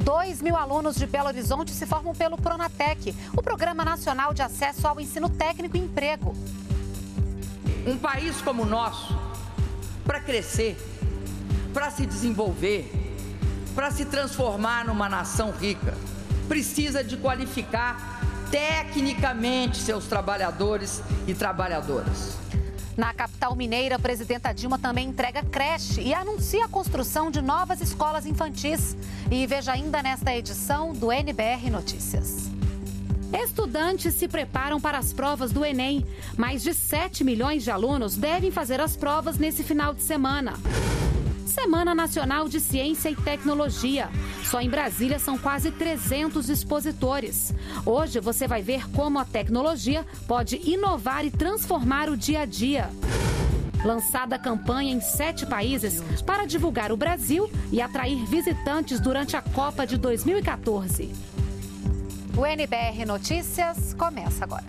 2.000 alunos de Belo Horizonte se formam pelo Pronatec, o Programa Nacional de Acesso ao Ensino Técnico e Emprego. Um país como o nosso, para crescer, para se desenvolver, para se transformar numa nação rica, precisa de qualificar tecnicamente seus trabalhadores e trabalhadoras. Na capital mineira, a presidenta Dilma também entrega creche e anuncia a construção de novas escolas infantis. E veja ainda nesta edição do NBR Notícias. Estudantes se preparam para as provas do Enem. Mais de 7 milhões de alunos devem fazer as provas nesse final de semana. Semana Nacional de Ciência e Tecnologia. Só em Brasília são quase 300 expositores. Hoje você vai ver como a tecnologia pode inovar e transformar o dia a dia. Lançada a campanha em 7 países para divulgar o Brasil e atrair visitantes durante a Copa de 2014. O NBR Notícias começa agora.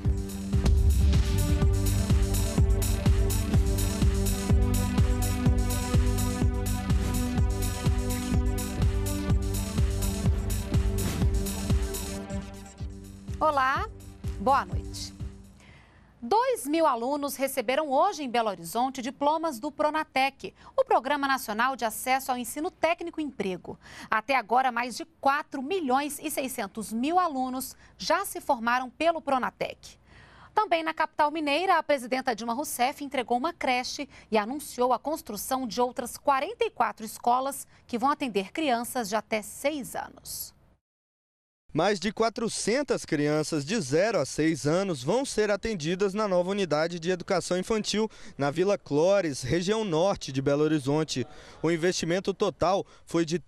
Olá, boa noite. 2.000 alunos receberam hoje em Belo Horizonte diplomas do Pronatec, o Programa Nacional de Acesso ao Ensino Técnico e Emprego. Até agora, mais de 4.600.000 alunos já se formaram pelo Pronatec. Também na capital mineira, a presidenta Dilma Rousseff entregou uma creche e anunciou a construção de outras 44 escolas que vão atender crianças de até 6 anos. Mais de 400 crianças de 0 a 6 anos vão ser atendidas na nova unidade de educação infantil na Vila Clores, região norte de Belo Horizonte. O investimento total foi de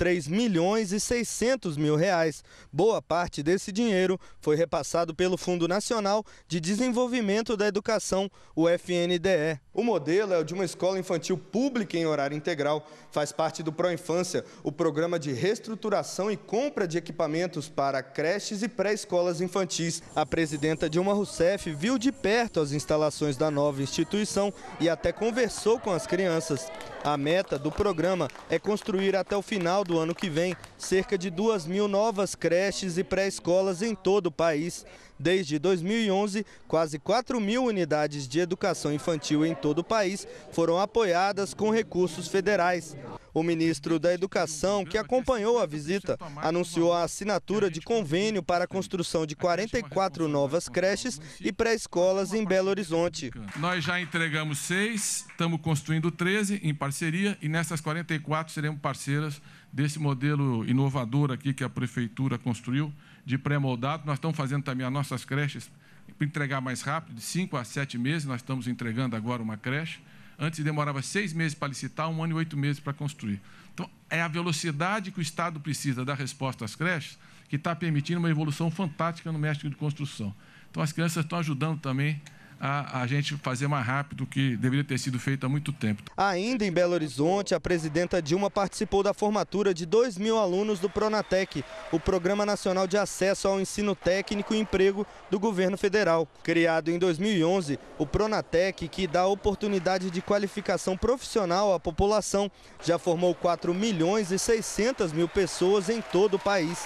R$3.600.000. Boa parte desse dinheiro foi repassado pelo Fundo Nacional de Desenvolvimento da Educação, o FNDE. O modelo é o de uma escola infantil pública em horário integral. Faz parte do Proinfância, o programa de reestruturação e compra de equipamentos para creches e pré-escolas infantis. A presidenta Dilma Rousseff viu de perto as instalações da nova instituição e até conversou com as crianças. A meta do programa é construir até o final do ano que vem cerca de 2.000 novas creches e pré-escolas em todo o país. Desde 2011, quase 4.000 unidades de educação infantil em todo o país foram apoiadas com recursos federais. O ministro da Educação, que acompanhou a visita, anunciou a assinatura de convênio para a construção de 44 novas creches e pré-escolas em Belo Horizonte. Nós já entregamos 6, estamos construindo 13 em parceria e nessas 44 seremos parceiras desse modelo inovador aqui que a Prefeitura construiu, de pré-moldado. Nós estamos fazendo também as nossas creches para entregar mais rápido, de 5 a 7 meses, nós estamos entregando agora uma creche. Antes demorava 6 meses para licitar, 1 ano e 8 meses para construir. Então, é a velocidade que o Estado precisa dar resposta às creches que está permitindo uma evolução fantástica no método de construção. Então, as crianças estão ajudando também a gente fazer mais rápido, que deveria ter sido feito há muito tempo. Ainda em Belo Horizonte, a presidenta Dilma participou da formatura de 2.000 alunos do Pronatec, o Programa Nacional de Acesso ao Ensino Técnico e Emprego do governo federal. Criado em 2011, o Pronatec, que dá oportunidade de qualificação profissional à população, já formou 4.600.000 pessoas em todo o país.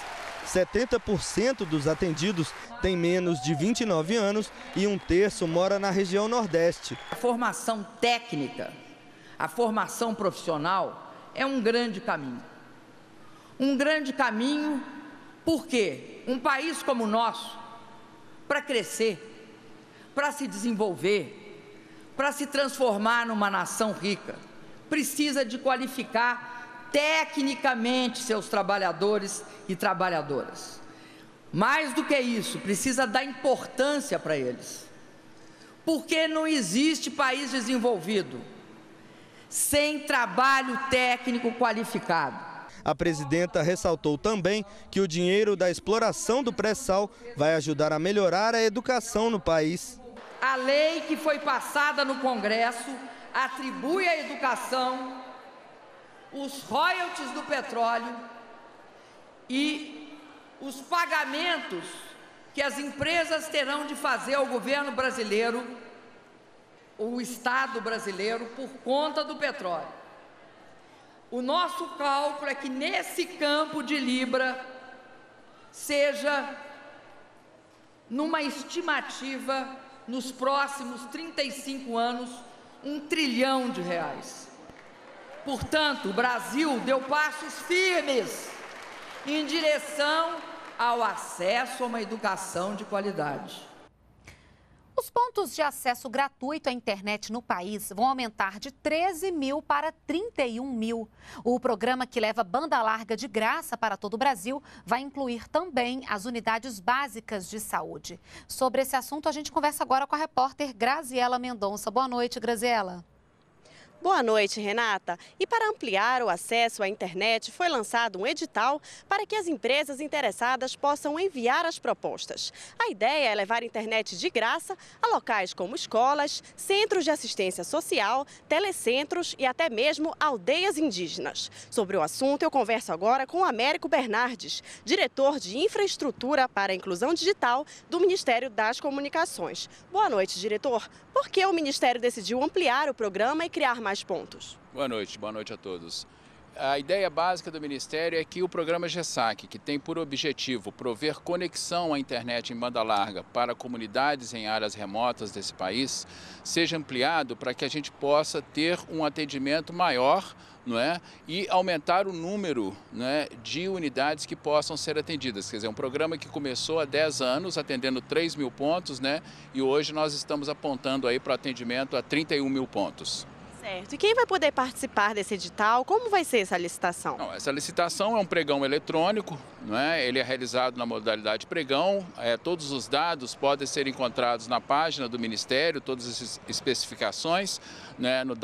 70% dos atendidos têm menos de 29 anos e 1/3 mora na região Nordeste. A formação técnica, a formação profissional é um grande caminho. Um grande caminho porque um país como o nosso, para crescer, para se desenvolver, para se transformar numa nação rica, precisa de qualificar tecnicamente seus trabalhadores e trabalhadoras. Mais do que isso, precisa dar importância para eles. Porque não existe país desenvolvido sem trabalho técnico qualificado. A presidenta ressaltou também que o dinheiro da exploração do pré-sal vai ajudar a melhorar a educação no país. A lei que foi passada no Congresso atribui à educação os royalties do petróleo e os pagamentos que as empresas terão de fazer ao governo brasileiro, o Estado brasileiro, por conta do petróleo. O nosso cálculo é que nesse campo de Libra seja, numa estimativa, nos próximos 35 anos, R$1 trilhão. Portanto, o Brasil deu passos firmes em direção ao acesso a uma educação de qualidade. Os pontos de acesso gratuito à internet no país vão aumentar de 13 mil para 31 mil. O programa, que leva banda larga de graça para todo o Brasil, vai incluir também as unidades básicas de saúde. Sobre esse assunto, a gente conversa agora com a repórter Graziela Mendonça. Boa noite, Graziela. Boa noite, Renata. E para ampliar o acesso à internet, foi lançado um edital para que as empresas interessadas possam enviar as propostas. A ideia é levar internet de graça a locais como escolas, centros de assistência social, telecentros e até mesmo aldeias indígenas. Sobre o assunto, eu converso agora com o Américo Bernardes, diretor de Infraestrutura para a Inclusão Digital do Ministério das Comunicações. Boa noite, diretor. Por que o Ministério decidiu ampliar o programa e criar mais pontos? Boa noite a todos. A ideia básica do Ministério é que o programa GESAC, que tem por objetivo prover conexão à internet em banda larga para comunidades em áreas remotas desse país, seja ampliado para que a gente possa ter um atendimento maior, não é? E aumentar o número, né, de unidades que possam ser atendidas. Quer dizer, um programa que começou há 10 anos, atendendo 3 mil pontos, né? E hoje nós estamos apontando aí para o atendimento a 31 mil pontos. Certo. E quem vai poder participar desse edital? Como vai ser essa licitação? Não, essa licitação é um pregão eletrônico, não é? Ele é realizado na modalidade pregão. Todos os dados podem ser encontrados na página do Ministério, todas as especificações, né, no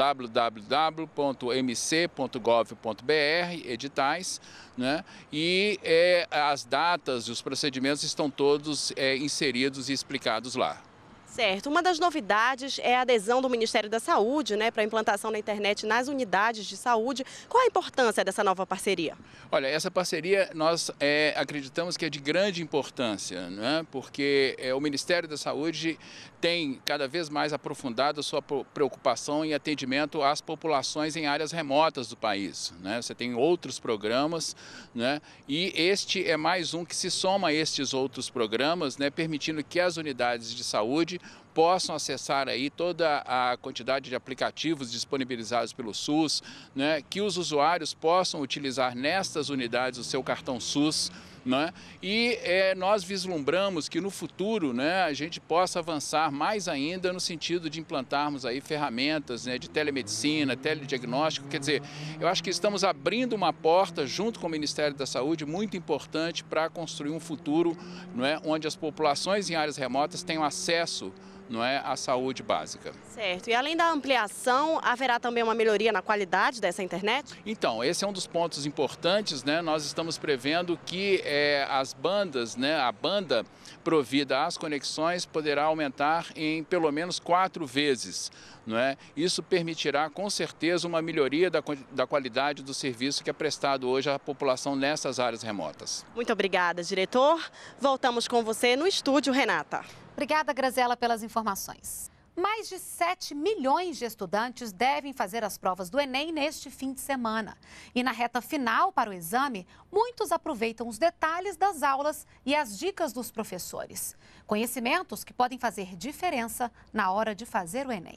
www.mc.gov.br, editais, né? E as datas e os procedimentos estão todos inseridos e explicados lá. Certo. Uma das novidades é a adesão do Ministério da Saúde, né, para a implantação da internet nas unidades de saúde. Qual a importância dessa nova parceria? Olha, essa parceria nós acreditamos que é de grande importância, né, porque o Ministério da Saúde tem cada vez mais aprofundado a sua preocupação em atendimento às populações em áreas remotas do país, né? Você tem outros programas, né, e este é mais um que se soma a estes outros programas, né, permitindo que as unidades de saúde possam acessar aí toda a quantidade de aplicativos disponibilizados pelo SUS, né, que os usuários possam utilizar nestas unidades o seu cartão SUS, né, e nós vislumbramos que no futuro, né, a gente possa avançar mais ainda no sentido de implantarmos aí ferramentas, né, de telemedicina, telediagnóstico. Quer dizer, eu acho que estamos abrindo uma porta junto com o Ministério da Saúde muito importante para construir um futuro, não é, onde as populações em áreas remotas tenham acesso, não é, à saúde básica. Certo. E além da ampliação, haverá também uma melhoria na qualidade dessa internet? Então, esse é um dos pontos importantes, né? Nós estamos prevendo que as bandas, né, a banda provida às conexões poderá aumentar em pelo menos 4 vezes. Não é? Isso permitirá, com certeza, uma melhoria da qualidade do serviço que é prestado hoje à população nessas áreas remotas. Muito obrigada, diretor. Voltamos com você no estúdio, Renata. Obrigada, Graziela, pelas informações. Mais de 7 milhões de estudantes devem fazer as provas do Enem neste fim de semana. E na reta final para o exame, muitos aproveitam os detalhes das aulas e as dicas dos professores. Conhecimentos que podem fazer diferença na hora de fazer o Enem.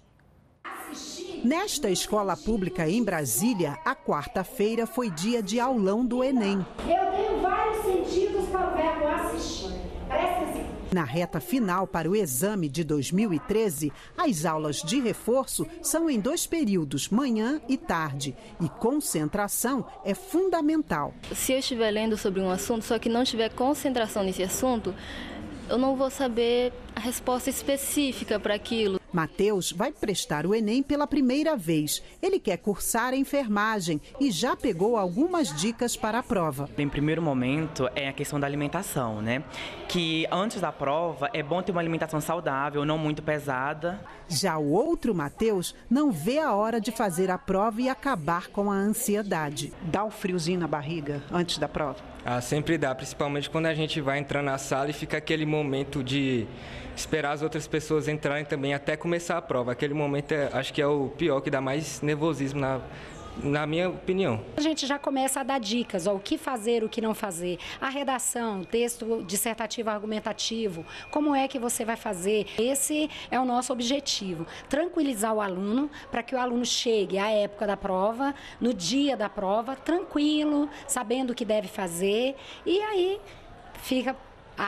Nesta escola pública em Brasília, a quarta-feira foi dia de aulão do Enem. Eu tenho vários sentidos para o verbo assistir. Presta atenção. Na reta final para o exame de 2013, as aulas de reforço são em 2 períodos, manhã e tarde. E concentração é fundamental. Se eu estiver lendo sobre um assunto, só que não tiver concentração nesse assunto, eu não vou saber a resposta específica para aquilo. Matheus vai prestar o Enem pela primeira vez. Ele quer cursar enfermagem e já pegou algumas dicas para a prova. Em primeiro momento é a questão da alimentação, né? Que antes da prova é bom ter uma alimentação saudável, não muito pesada. Já o outro Matheus não vê a hora de fazer a prova e acabar com a ansiedade. Dá o friozinho na barriga antes da prova? Sempre dá, principalmente quando a gente vai entrar na sala e fica aquele momento de esperar as outras pessoas entrarem também até começar a prova. Aquele momento acho que é o pior, que dá mais nervosismo na minha opinião. A gente já começa a dar dicas, o que fazer, o que não fazer. A redação, texto dissertativo argumentativo, como é que você vai fazer. Esse é o nosso objetivo, tranquilizar o aluno para que o aluno chegue à época da prova, no dia da prova, tranquilo, sabendo o que deve fazer, e aí fica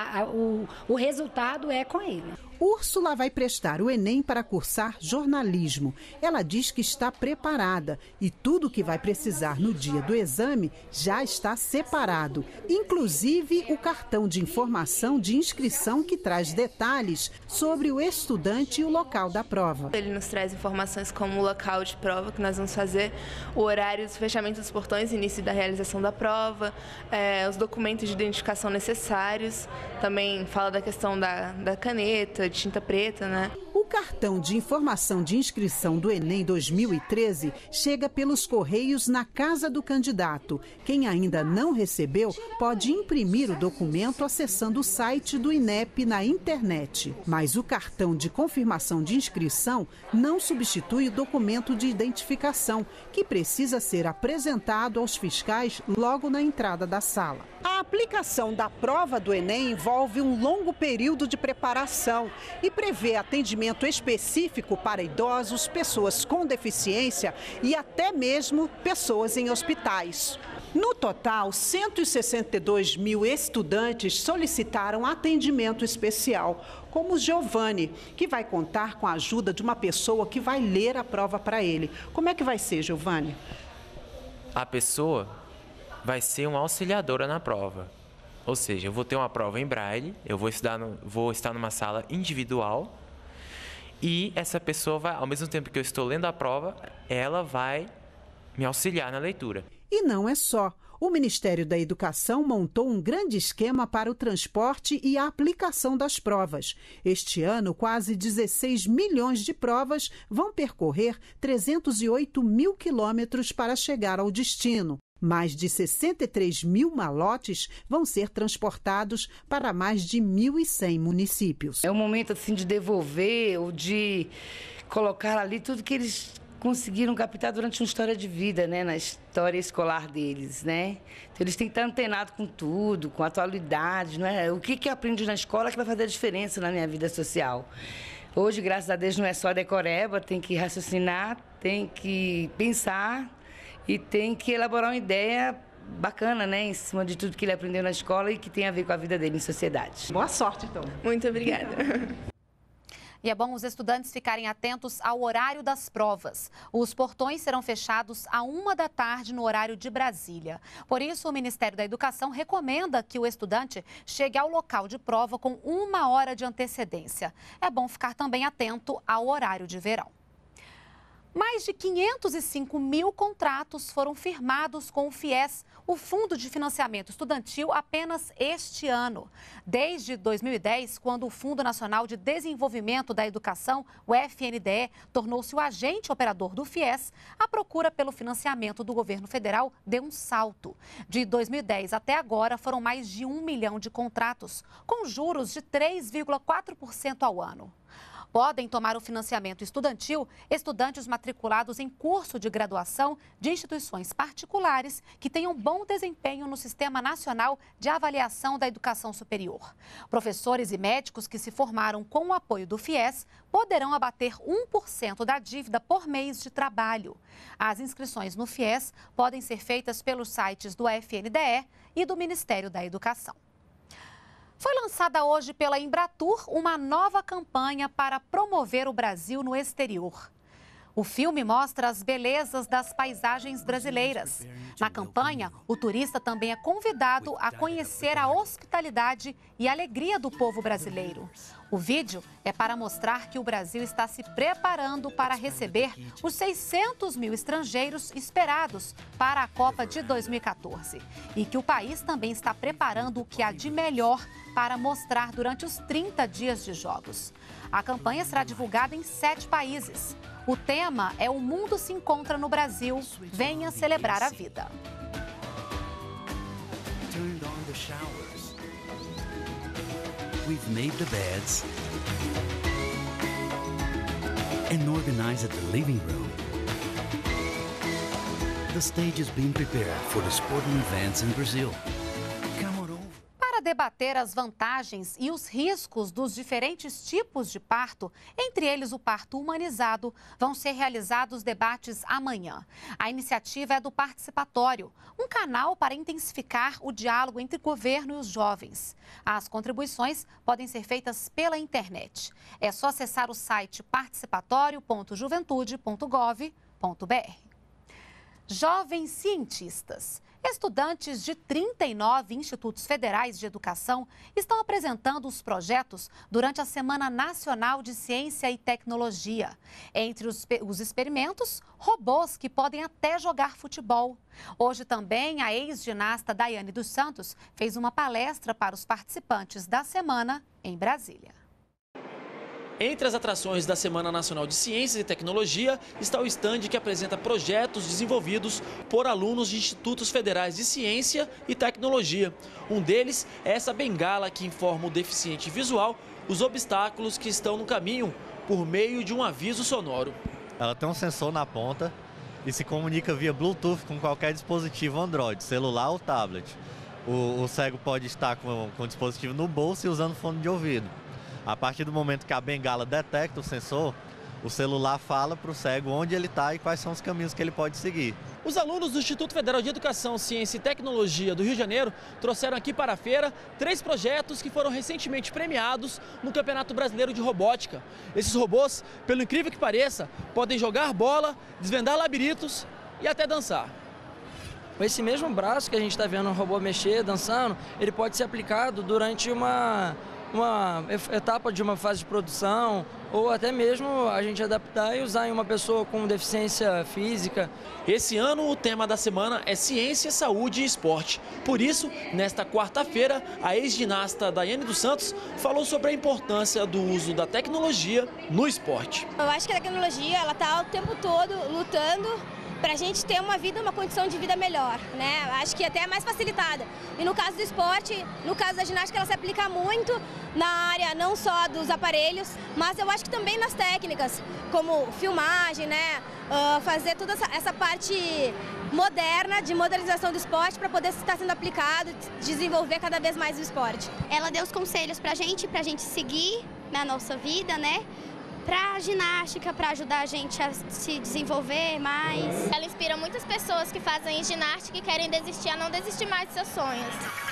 o resultado é com ele. Úrsula vai prestar o Enem para cursar jornalismo. Ela diz que está preparada e tudo o que vai precisar no dia do exame já está separado, inclusive o cartão de informação de inscrição que traz detalhes sobre o estudante e o local da prova. Ele nos traz informações como o local de prova que nós vamos fazer, o horário do fechamento dos portões, início da realização da prova, os documentos de identificação necessários, também fala da questão da caneta, de tinta preta, né? O cartão de informação de inscrição do Enem 2013 chega pelos correios na casa do candidato. Quem ainda não recebeu pode imprimir o documento acessando o site do INEP na internet. Mas o cartão de confirmação de inscrição não substitui o documento de identificação, que precisa ser apresentado aos fiscais logo na entrada da sala. A aplicação da prova do Enem envolve um longo período de preparação e prevê atendimento específico para idosos, pessoas com deficiência e até mesmo pessoas em hospitais. No total, 162 mil estudantes solicitaram atendimento especial, como o Giovanni, que vai contar com a ajuda de uma pessoa que vai ler a prova para ele. Como é que vai ser, Giovanni? A pessoa vai ser uma auxiliadora na prova. Ou seja, eu vou ter uma prova em braille, eu vou estar numa sala individual e essa pessoa vai, ao mesmo tempo que eu estou lendo a prova, ela vai me auxiliar na leitura. E não é só. O Ministério da Educação montou um grande esquema para o transporte e a aplicação das provas. Este ano, quase 16 milhões de provas vão percorrer 308 mil quilômetros para chegar ao destino. Mais de 63 mil malotes vão ser transportados para mais de 1.100 municípios. É um momento assim de devolver ou de colocar ali tudo que eles conseguiram captar durante uma história de vida, né, na história escolar deles, né? Então, eles têm que estar antenados com tudo, com a atualidade, né? O que aprende na escola que vai fazer a diferença na minha vida social. Hoje, graças a Deus, não é só decoreba, tem que raciocinar, tem que pensar e tem que elaborar uma ideia bacana, né, em cima de tudo que ele aprendeu na escola e que tem a ver com a vida dele em sociedade. Boa sorte, então. Muito obrigada. E é bom os estudantes ficarem atentos ao horário das provas. Os portões serão fechados à 13h no horário de Brasília. Por isso, o Ministério da Educação recomenda que o estudante chegue ao local de prova com 1 hora de antecedência. É bom ficar também atento ao horário de verão. Mais de 505 mil contratos foram firmados com o FIES, o Fundo de Financiamento Estudantil, apenas este ano. Desde 2010, quando o Fundo Nacional de Desenvolvimento da Educação, o FNDE, tornou-se o agente operador do FIES, a procura pelo financiamento do governo federal deu um salto. De 2010 até agora, foram mais de 1 milhão de contratos, com juros de 3,4% ao ano. Podem tomar o financiamento estudantil estudantes matriculados em curso de graduação de instituições particulares que tenham bom desempenho no Sistema Nacional de Avaliação da Educação Superior. Professores e médicos que se formaram com o apoio do FIES poderão abater 1% da dívida por mês de trabalho. As inscrições no FIES podem ser feitas pelos sites do FNDE e do Ministério da Educação. Foi lançada hoje pela Embratur uma nova campanha para promover o Brasil no exterior. O filme mostra as belezas das paisagens brasileiras. Na campanha, o turista também é convidado a conhecer a hospitalidade e alegria do povo brasileiro. O vídeo é para mostrar que o Brasil está se preparando para receber os 600 mil estrangeiros esperados para a Copa de 2014 e que o país também está preparando o que há de melhor para mostrar durante os 30 dias de jogos. A campanha será divulgada em 7 países. O tema é O Mundo se Encontra no Brasil. Venha celebrar a vida. We've made the beds and organized the living room. The stage is being prepared for the sporting events in Brazil. Para debater as vantagens e os riscos dos diferentes tipos de parto, entre eles o parto humanizado, vão ser realizados debates amanhã. A iniciativa é do Participatório, um canal para intensificar o diálogo entre o governo e os jovens. As contribuições podem ser feitas pela internet. É só acessar o site participatório.juventude.gov.br. Jovens cientistas. Estudantes de 39 institutos federais de educação estão apresentando os projetos durante a Semana Nacional de Ciência e Tecnologia. Entre os experimentos, robôs que podem até jogar futebol. Hoje também a ex-ginasta Daiane dos Santos fez uma palestra para os participantes da semana em Brasília. Entre as atrações da Semana Nacional de Ciências e Tecnologia está o estande que apresenta projetos desenvolvidos por alunos de institutos federais de ciência e tecnologia. Um deles é essa bengala que informa o deficiente visual os obstáculos que estão no caminho por meio de um aviso sonoro. Ela tem um sensor na ponta e se comunica via Bluetooth com qualquer dispositivo Android, celular ou tablet. O cego pode estar com o dispositivo no bolso e usando fone de ouvido. A partir do momento que a bengala detecta o sensor, o celular fala para o cego onde ele está e quais são os caminhos que ele pode seguir. Os alunos do Instituto Federal de Educação, Ciência e Tecnologia do Rio de Janeiro trouxeram aqui para a feira 3 projetos que foram recentemente premiados no Campeonato Brasileiro de Robótica. Esses robôs, pelo incrível que pareça, podem jogar bola, desvendar labirintos e até dançar. Esse mesmo braço que a gente está vendo um robô mexer, dançando, ele pode ser aplicado durante uma etapa de uma fase de produção ou até mesmo a gente adaptar e usar em uma pessoa com deficiência física. Esse ano o tema da semana é Ciência, Saúde e Esporte. Por isso, nesta quarta-feira, a ex-ginasta Daiane dos Santos falou sobre a importância do uso da tecnologia no esporte. Eu acho que a tecnologia ela está o tempo todo lutando para a gente ter uma vida, uma condição de vida melhor, né? Acho que até é mais facilitada. E no caso do esporte, no caso da ginástica, ela se aplica muito na área não só dos aparelhos, mas eu acho que também nas técnicas, como filmagem, né? Fazer toda essa parte moderna de modernização do esporte para poder estar sendo aplicado, desenvolver cada vez mais o esporte. Ela deu os conselhos para a gente seguir na nossa vida, né? Para a ginástica, para ajudar a gente a se desenvolver mais. Ela inspira muitas pessoas que fazem ginástica e querem desistir a não desistir mais dos seus sonhos.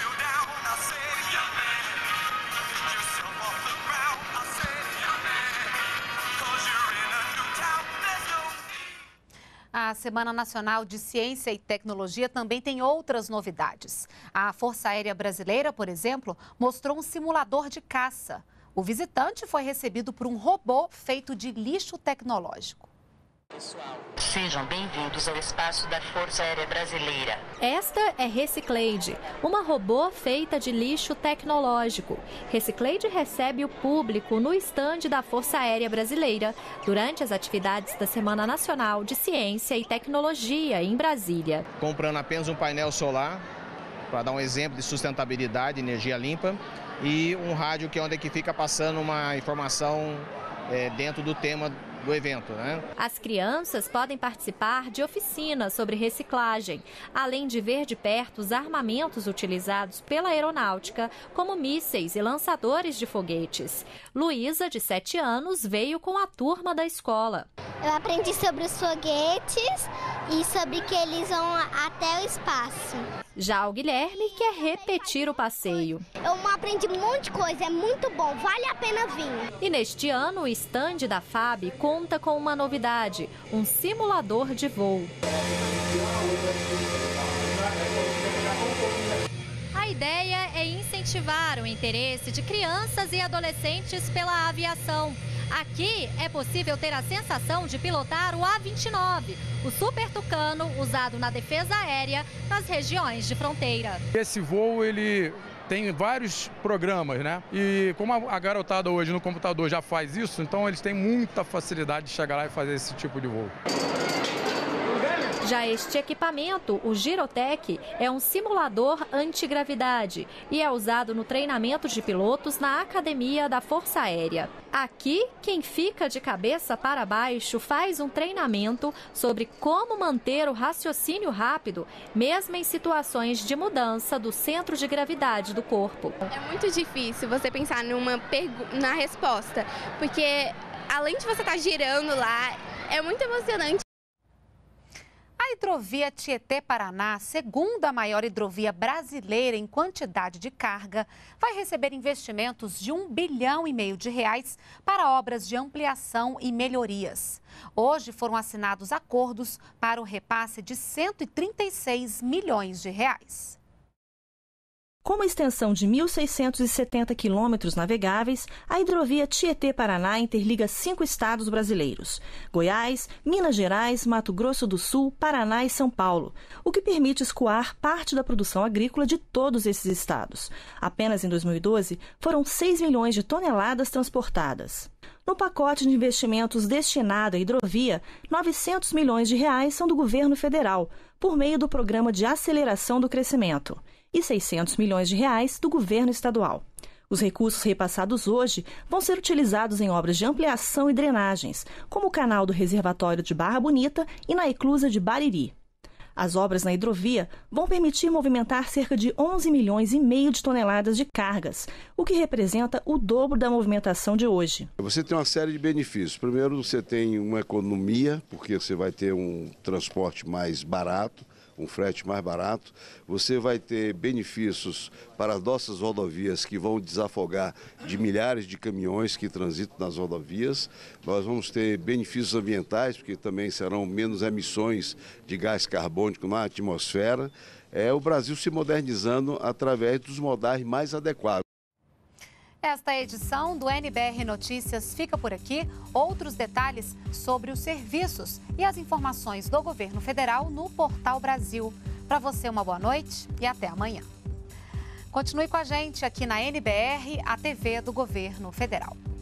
A Semana Nacional de Ciência e Tecnologia também tem outras novidades. A Força Aérea Brasileira, por exemplo, mostrou um simulador de caça. O visitante foi recebido por um robô feito de lixo tecnológico. Sejam bem-vindos ao espaço da Força Aérea Brasileira. Esta é Recicleide, uma robô feita de lixo tecnológico. Recicleide recebe o público no estande da Força Aérea Brasileira durante as atividades da Semana Nacional de Ciência e Tecnologia em Brasília. Comprando apenas um painel solar, para dar um exemplo de sustentabilidade, energia limpa, e um rádio que é onde fica passando uma informação dentro do tema do evento, né? As crianças podem participar de oficinas sobre reciclagem, além de ver de perto os armamentos utilizados pela aeronáutica, como mísseis e lançadores de foguetes. Luísa, de 7 anos, veio com a turma da escola. Eu aprendi sobre os foguetes e sobre que eles vão até o espaço. Já o Guilherme quer repetir o passeio. Eu aprendi um monte de coisa, é muito bom, vale a pena vir. E neste ano, o estande da FAB conta com uma novidade, um simulador de voo. A ideia é incentivar o interesse de crianças e adolescentes pela aviação. Aqui é possível ter a sensação de pilotar o A-29, o Super Tucano usado na defesa aérea nas regiões de fronteira. Esse voo, ele tem vários programas, né? E como a garotada hoje no computador já faz isso, então eles têm muita facilidade de chegar lá e fazer esse tipo de voo. Já este equipamento, o Girotech, é um simulador antigravidade e é usado no treinamento de pilotos na Academia da Força Aérea. Aqui, quem fica de cabeça para baixo faz um treinamento sobre como manter o raciocínio rápido, mesmo em situações de mudança do centro de gravidade do corpo. É muito difícil você pensar na resposta, porque além de você estar girando lá, é muito emocionante. A hidrovia Tietê-Paraná, segunda maior hidrovia brasileira em quantidade de carga, vai receber investimentos de R$1,5 bilhão para obras de ampliação e melhorias. Hoje foram assinados acordos para o repasse de R$136 milhões. Com uma extensão de 1.670 quilômetros navegáveis, a hidrovia Tietê-Paraná interliga 5 estados brasileiros: Goiás, Minas Gerais, Mato Grosso do Sul, Paraná e São Paulo, o que permite escoar parte da produção agrícola de todos esses estados. Apenas em 2012, foram 6 milhões de toneladas transportadas. No pacote de investimentos destinado à hidrovia, R$900 milhões são do governo federal, por meio do Programa de Aceleração do Crescimento, e R$600 milhões do governo estadual. Os recursos repassados hoje vão ser utilizados em obras de ampliação e drenagens, como o canal do reservatório de Barra Bonita e na eclusa de Bariri. As obras na hidrovia vão permitir movimentar cerca de 11 milhões e meio de toneladas de cargas, o que representa o dobro da movimentação de hoje. Você tem uma série de benefícios. Primeiro, você tem uma economia, porque você vai ter um transporte mais barato, um frete mais barato. Você vai ter benefícios para as nossas rodovias que vão desafogar de milhares de caminhões que transitam nas rodovias. Nós vamos ter benefícios ambientais, porque também serão menos emissões de gás carbônico na atmosfera. É o Brasil se modernizando através dos modais mais adequados. Esta edição do NBR Notícias fica por aqui. Outros detalhes sobre os serviços e as informações do governo federal no Portal Brasil. Para você, uma boa noite e até amanhã. Continue com a gente aqui na NBR, a TV do governo federal.